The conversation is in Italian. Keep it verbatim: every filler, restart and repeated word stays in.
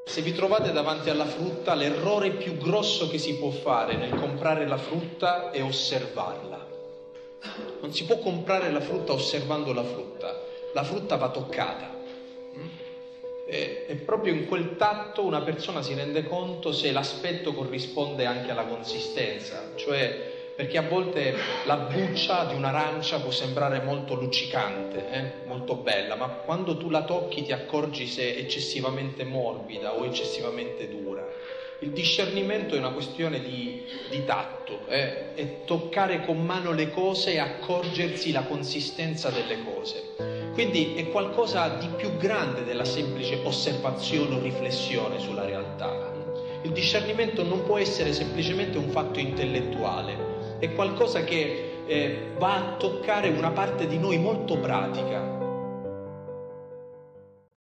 Se vi trovate davanti alla frutta, l'errore più grosso che si può fare nel comprare la frutta è osservarla. Non si può comprare la frutta osservando la frutta, la frutta va toccata. E, e proprio in quel tatto una persona si rende conto se l'aspetto corrisponde anche alla consistenza, cioè perché a volte la buccia di un'arancia può sembrare molto luccicante, eh? molto bella, ma quando tu la tocchi ti accorgi se è eccessivamente morbida o eccessivamente dura. Il discernimento è una questione di, di tatto, eh? è toccare con mano le cose e accorgersi la consistenza delle cose. Quindi è qualcosa di più grande della semplice osservazione o riflessione sulla realtà. Il discernimento non può essere semplicemente un fatto intellettuale, è qualcosa che eh, va a toccare una parte di noi molto pratica.